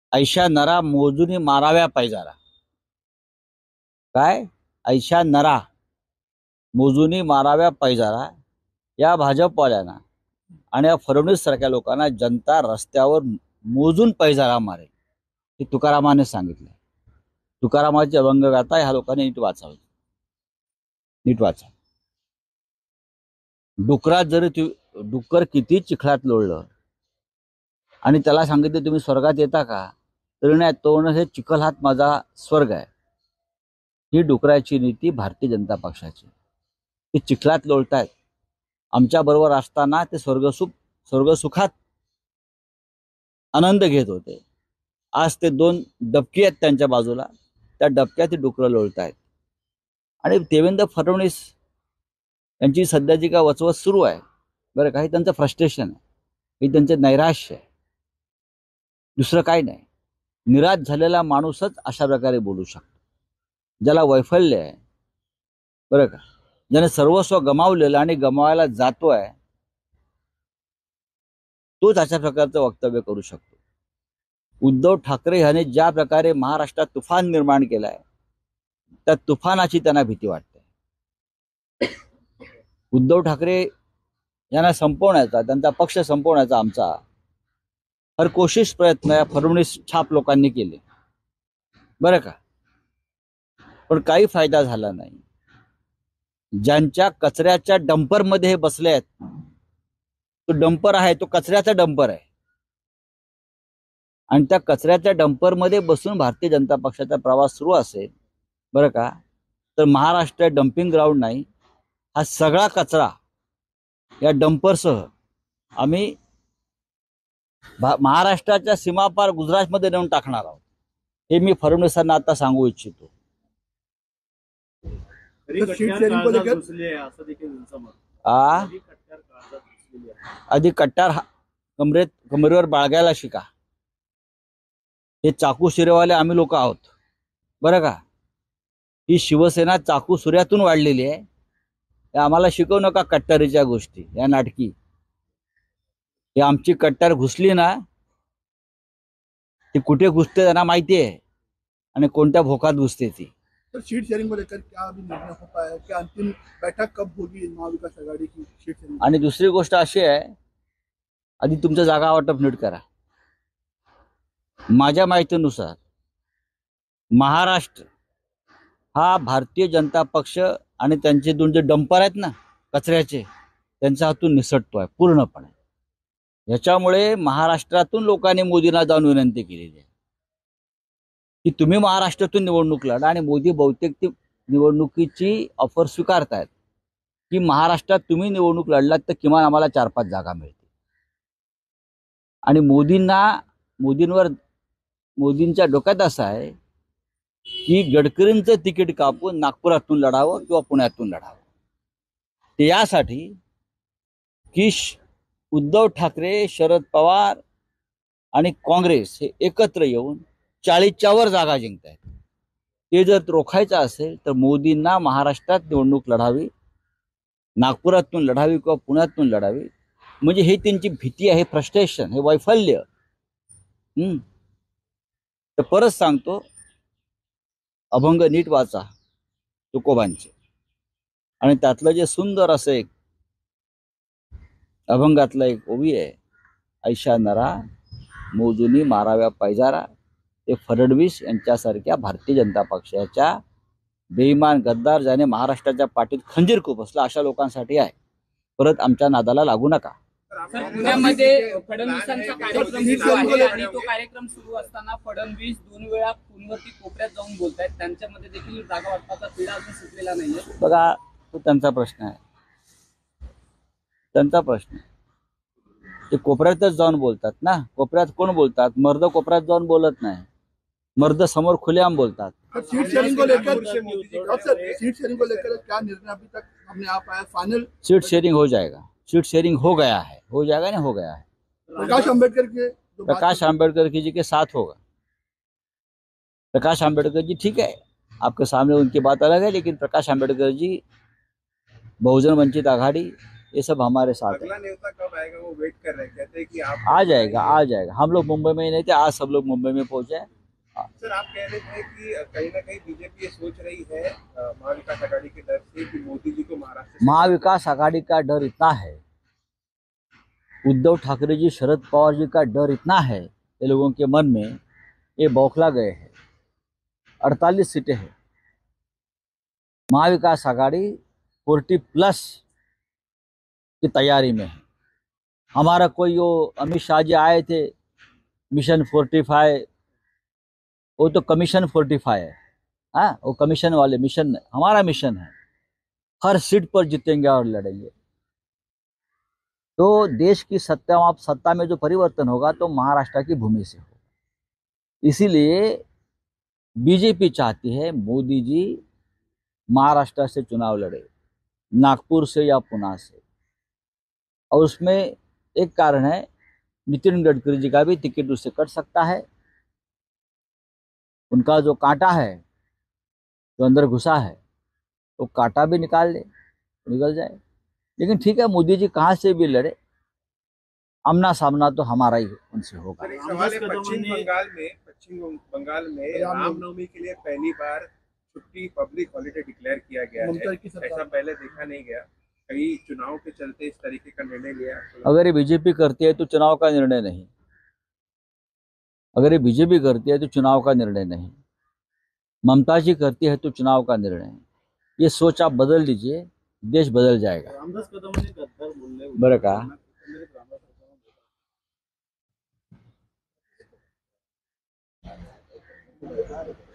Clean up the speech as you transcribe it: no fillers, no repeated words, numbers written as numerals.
ऐशा नरा मोजूनी माराव्या पैजारा. काय? ऐशा नरा मोजूनी माराव्या पैजारा. या भाजपवाल्यांना आणि या फडणवीस सारख्या लोकांना जनता रस्त्यावर मोजून पैजारा मारेल हे तुकारामाने सांगितलं. तुकारामाची अभंगगाथा ह्या लोकांनी नीट वाचावी. नीट वाचा. डुकरात जरी डुक्कर किती चिखलात लोळलं आणि त्याला सांगितलं तुम्ही स्वर्गात येता का, तरी नाही, तो हे चिखल हात माझा स्वर्ग आहे. ही डुकराची नीती भारतीय जनता पक्षाची. ते चिखलात लोळतायत, आमच्या बरोबर असताना ते स्वर्गसुखात आनंद घेत होते. आज ते दोन डबकी आहेत त्यांच्या बाजूला, त्या डबक्यात ते डुकरं लोळतायत. आणि देवेंद्र फडणवीस यांची सध्याची का वचवच सुरू आहे बरं. काही त्यांचं फ्रस्ट्रेशन आहे, काही त्यांचं नैराश्य आहे, दुसरं काही नाही. निराश झालेला माणूसच अशा प्रकारे बोलू शकतो. ज्याला वैफल्य आहे बरं का, ज्याने सर्वस्व गमावलेलं आणि गमावायला जातोय, तोच अशा प्रकारचं वक्तव्य करू शकतो. उद्धव ठाकरे यांनी ज्या प्रकारे महाराष्ट्रात तुफान निर्माण केलाय, त्या तुफानाची त्यांना भीती वाटते. उद्धव ठाकरे यांना संपवण्याचा, त्यांचा पक्ष संपवण्याचा आमचा हर कोशिश प्रयत्न या फडणवीस छाप लोकांनी केले बरं का, पण काही फायदा झाला नाही. ज्यांच्या कचऱ्याच्या डंपरमध्ये हे बसले आहेत, तो डंपर आहे, तो कचऱ्याचा डंपर आहे, आणि त्या कचऱ्याच्या डंपरमध्ये बसून भारतीय जनता पक्षाचा प्रवास सुरू असेल बरं का, तर महाराष्ट्र डम्पिंग ग्राउंड नाही. हा सगळा कचरा या डंपरसह आम्ही महाराष्ट्राच्या सीमापार गुजरातमध्ये नेऊन टाकणार आहोत. हे मी फडणवीसांना आता सांगू इच्छितो. आधी कट्टार कमरेवर बाळगायला शिका. हे चाकू शिरेवाले आम्ही लोक आहोत बरं का. ही शिवसेना चाकू सुऱ्यातून वाढलेली आहे. आम्हाला शिकवू नका कट्टारीच्या गोष्टी, या नाटकी. हे आमची कट्टार घुसली ना, ती कुठे घुसते त्यांना माहिती आहे, आणि कोणत्या भोकात घुसते ती. तो सीट शेयरिंग को लेकर क्या अभी निर्णय हो पाया है? क्या अंतिम बैठक कब होगी महाविकास आघाडी की सीट शेयरिंग? आणि दुसरी गोष्ट अशी आहे, आधी तुमचं जागा वाटप नीट करा. माझ्या माहितीनुसार महाराष्ट्र हा भारतीय जनता पक्ष आणि त्यांचे दोन जे डंपर आहेत ना कचऱ्याचे, त्यांच्या हातून निसटतोय पूर्णपणे. याच्यामुळे महाराष्ट्रातून लोकांनी मोदींना जाऊन विनंती केलेली आहे की तुम्ही महाराष्ट्रातून निवडणूक लढा, आणि मोदी बहुतेक ती निवडणुकीची ऑफर स्वीकारतायत की महाराष्ट्रात तुम्ही निवडणूक लढलात तर किमान आम्हाला 4-5 जागा मिळतील. आणि मोदींच्या डोक्यात असं आहे की गडकरींचं तिकीट कापून नागपुरातून लढावं किंवा पुण्यातून लढावं. ते यासाठी की उद्धव ठाकरे, शरद पवार आणि काँग्रेस हे एकत्र येऊन 40च्या वर जागा जिंकतायत. ते जर रोखायचं असेल तर मोदींना महाराष्ट्रात निवडणूक लढावी, नागपुरातून लढावी किंवा पुण्यातून लढावी. म्हणजे हे त्यांची भीती आहे, फ्रस्ट्रेशन, हे वैफल्य. तर परत सांगतो, अभंग नीट वाचा तुकोबांचे, आणि त्यातलं जे सुंदर असं एक अभंगातलं एक ओवी आहे, ऐशा नरा मोजूनी माराव्या पैजारा. ते फडणवीस यांच्यासारख्या भारतीय जनता पक्षाच्या बेईमान गद्दार, ज्याने महाराष्ट्राच्या पाठीत खंजीर खुपसला, अशा लोकांसाठी आहे. परत आमच्या नादाला लागू नका. पुण्यामध्ये फडणवीसांचा कार्यक्रम सुरू आहे, आणि तो कार्यक्रम सुरू असताना फडणवीस 2 वेळा फोनवरती कोपऱ्यात जाऊन बोलतायत. त्यांच्यामध्ये देखील जागा वाटपाचा तिढा अजून सुटलेला नाहीये. बघा, तो त्यांचा प्रश्न आहे, त्यांचा प्रश्न. ते कोपऱ्यातच जाऊन बोलतात ना. कोपऱ्यात कोण बोलतात? मर्द कोपऱ्यात जाऊन बोलत नाही, मर्द समोर खुलेआम बोलतात. सीट शेयरिंग को लेकर क्या निर्णय अभी तक हमने आ पाया? फाइनल सीट शेयरिंग हो जाएगा, सीट शेयरिंग हो गया है, हो जाएगा नहीं हो गया है. प्रकाश आंबेडकर जी के साथ होगा. प्रकाश आंबेडकर जी ठीक है, आपके सामने उनकी बात अलग है, लेकिन प्रकाश आंबेडकर जी बहुजन वंचित आघाड़ी ये सब हमारे साथ है। अगला नेता कब आएगा वो वेट कर रहे हैं, कहते हैं कि आप आ जाएगा, आ जाएगा। हम लोग मुंबई में ही नहीं थे, आज सब लोग मुंबई में पहुंचे हैं। सर आप कह रहे थे कि कहीं ना कहीं बीजेपी ये सोच रही है महाविकास आघाड़ी के डर से कि मोदी जी को महाराष्ट्र से महाविकास आघाड़ी का डर इतना है, उद्धव ठाकरे जी, शरद पवार जी का डर इतना है ये लोगों के मन में, ये बौखला गए हैं। 48 सीटें हैं, महाविकास आघाड़ी 40+ की तैयारी में है। हमारा कोई वो अमित शाह जी आए थे, मिशन 45, वो तो कमीशन 45 है। हाँ, वो कमीशन वाले मिशन, हमारा मिशन है हर सीट पर जीतेंगे और लड़ेंगे। तो देश की सत्ता में जो परिवर्तन होगा तो महाराष्ट्र की भूमि से होगा। इसीलिए बीजेपी चाहती है मोदी जी महाराष्ट्र से चुनाव लड़े, नागपुर से या पुणे से। और उसमें एक कारण है, नितिन गडकरी जी का भी टिकट उससे कट सकता है। उनका जो कांटा है, जो अंदर घुसा है, तो कांटा भी निकाल ले, निकल जाए। लेकिन ठीक है, मोदी जी कहाँ से भी लड़े, आमना सामना तो हमारा ही उनसे होगा। सर, एक सवाल है, पश्चिम बंगाल में रामनवमी के लिए पहली बार छुट्टी, पब्लिक हॉलिडे डिक्लेयर किया गया ममता है। की सरकार ऐसा पहले देखा नहीं गया। कई चुनाव के चलते इस तरीके का निर्णय लिया। अगर ये बीजेपी करती है तो चुनाव का निर्णय नहीं, अगर ये बीजेपी करती है तो चुनाव का निर्णय नहीं, ममता जी करती है तो चुनाव का निर्णय है। ये सोच आप बदल लीजिए, देश बदल जाएगा। रामदास कदम ने गद्दार बोलले बरं का?